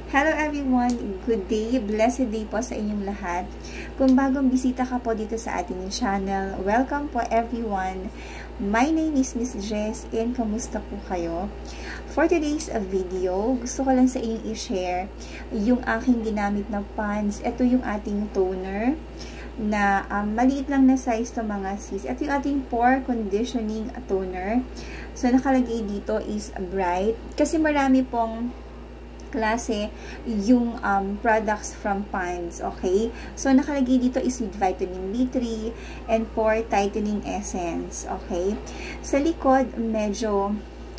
Hello everyone! Good day! Blessed day po sa inyong lahat. Kung bagong bisita ka po dito sa ating channel, welcome po everyone. My name is Miss Jess and kamusta po kayo? For today's video, gusto ko lang sa inyong i-share yung aking ginamit na pans. Ito yung ating toner na maliit lang na size to mga sis. Ito yung ating pore conditioning toner. So, nakalagay dito is bright. Kasi marami pong klase yung products from Pond's, okay? So, nakalagay dito is with vitamin B3 and pore tightening essence, okay? Sa likod, medyo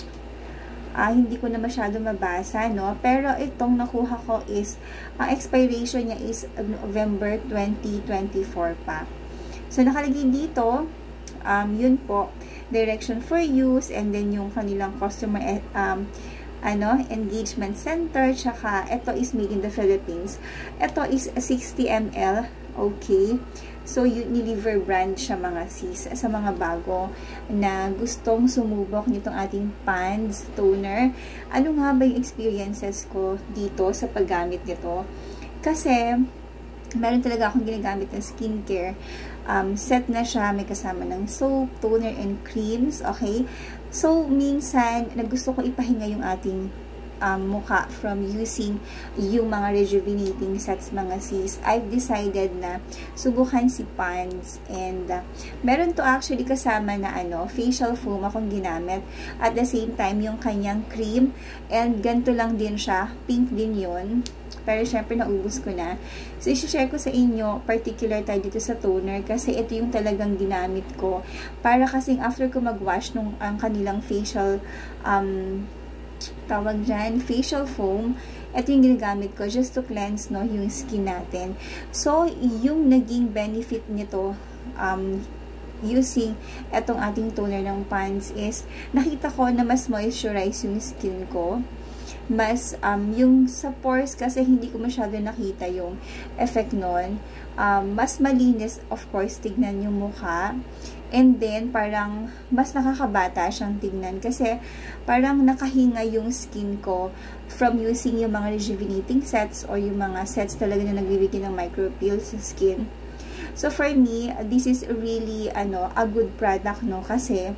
hindi ko na masyado mabasa, no? Pero itong nakuha ko is, expiration niya is November 2024 pa. So, nakalagay dito, yun po, direction for use, and then yung kanilang customer, engagement center, tsaka ito is made in the Philippines. Ito is 60 ml, okay? So, Unilever brand siya mga sis, sa mga bago na gustong sumubok nitong ating Pond's toner. Ano nga ba yung experiences ko dito sa paggamit nito? Kasi, meron talaga akong ginagamit ng skincare. Set na siya, may kasama ng soap, toner, and creams, okay? So, minsan, gusto ko ipahinga yung ating mukha from using yung mga rejuvenating sets mga sis. I've decided na subukan si Pond's and meron to actually kasama na facial foam akong ginamit. At the same time, yung kanyang cream and ganito lang din siya. Pink din yun. Pero syempre naubos ko na. So, isi-share ko sa inyo, particular tayo dito sa toner kasi ito yung talagang ginamit ko. Para kasing after ko mag-wash nung ang kanilang facial, tawag dyan, facial foam, ito yung ginagamit ko just to cleanse yung skin natin. So, yung naging benefit nito, using etong ating toner ng Pond's is, nakita ko na mas moisturize yung skin ko. Mas, yung sa pores kasi hindi ko masyado nakita yung effect nun. Mas malinis, of course, tignan yung mukha. And then, parang, mas nakakabata siyang tignan. Kasi, parang nakahinga yung skin ko from using yung mga rejuvenating sets or yung mga sets talaga na nagbibigay ng micropeel sa skin. So, for me, this is really, a good product, no? Kasi,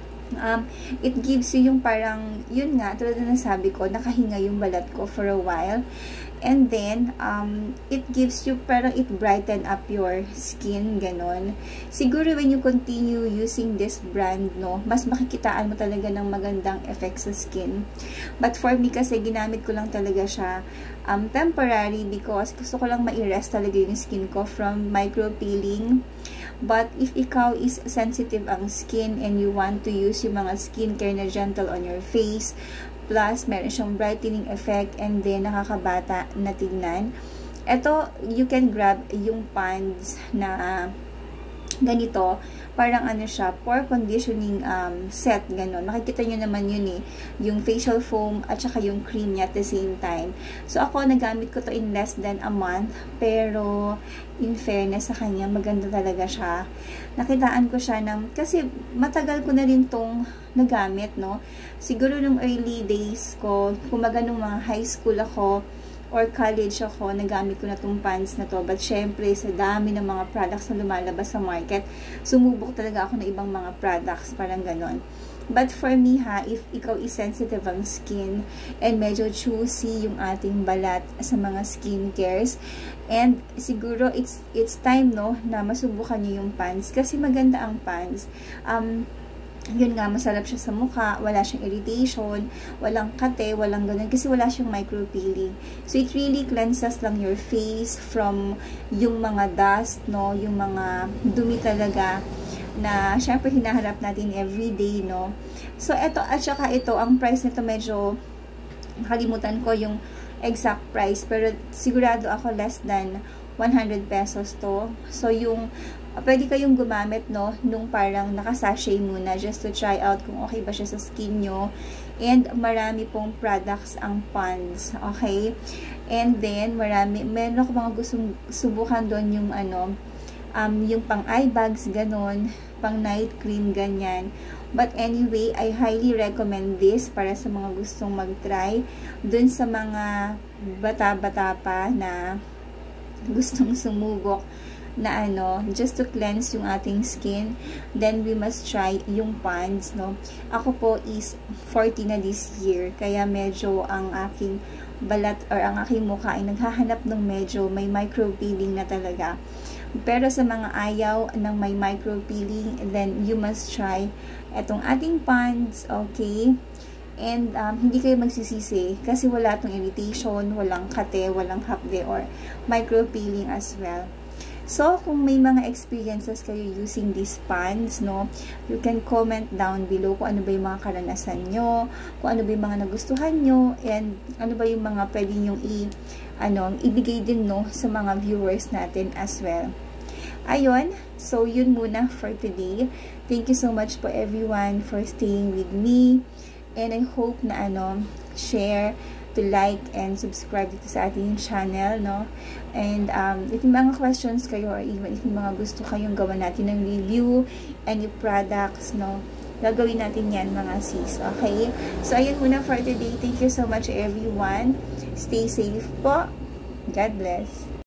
it gives you yung parang, yun nga, tulad na nasabi ko, nakahinga yung balat ko for a while. And then, it gives you, parang it brighten up your skin, ganon. Siguro when you continue using this brand, no, mas makikitaan mo talaga ng magandang effect sa skin. But for me kasi, ginamit ko lang talaga siya temporary because gusto ko lang ma-rest talaga yung skin ko from micropeeling. But if ikaw is sensitive ang skin and you want to use yung mga skincare na gentle on your face, plus meron siyang brightening effect and then nakakabata na tignan, ito, you can grab yung Pond's na ganito, parang siya, pore conditioning set, gano'n. Makikita nyo naman yun yung facial foam at saka yung cream niya at the same time. So, ako, nagamit ko to in less than a month, pero in fairness sa kanya, maganda talaga siya. Nakitaan ko siya kasi matagal ko na rin tong nagamit, no? Siguro nung early days ko, kumaga nung mga high school ako, or college ako, nagamit ko na itong Pond's na to. But syempre, sa dami ng mga products na lumalabas sa market, sumubok talaga ako ng ibang mga products, parang ganon. But for me if ikaw is sensitive ang skin, and medyo choosy yung ating balat sa mga skincare, and siguro it's time, no, na masubukan niyo yung Pond's, kasi maganda ang Pond's. Yun nga, masarap siya sa mukha, wala siyang irritation, walang kate, walang ganun, kasi wala siyang micropeeling. So, it really cleanses lang your face from yung mga dust, no, yung mga dumi talaga, na syempre hinaharap natin everyday, no. So, eto, at saka ito, ang price nito medyo, nakalimutan ko yung exact price, pero sigurado ako less than 100 pesos to. So, yung pwede kayong gumamit, no, nung parang nakasachet muna just to try out kung okay ba siya sa skin nyo. And marami pong products ang Pond's, okay? And then, meron ako mga gustong subukan doon yung yung pang eye bags, ganon. pang night cream, ganyan. But anyway, I highly recommend this para sa mga gustong mag-try. Dun sa mga bata-bata pa na gustong sumubok na just to cleanse yung ating skin, then we must try yung Pond's, no? Ako po is 40 na this year, kaya medyo ang aking balat or ang aking mukha ay naghahanap ng medyo may micro-peeling na talaga. Pero sa mga ayaw ng may micro-peeling, then you must try etong ating Pond's, okay? And hindi kayo magsisisi kasi wala itong irritation, walang kate, walang hapde or micro-peeling as well. So, kung may mga experiences kayo using these Pond's, no, you can comment down below kung ano ba yung mga karanasan nyo, kung ano ba yung mga nagustuhan nyo, and ano ba yung mga pwede nyong ibigay din, no, sa mga viewers natin as well. Ayun, so yun muna for today. Thank you so much po everyone for staying with me, and I hope na share, to like and subscribe dito sa ating channel, no? And if may mga questions kayo or even if may mga gusto kayong gawa natin ng review, any products, no? Gagawin natin yan mga sis, okay? So, ayun muna for today. Thank you so much everyone. Stay safe po. God bless.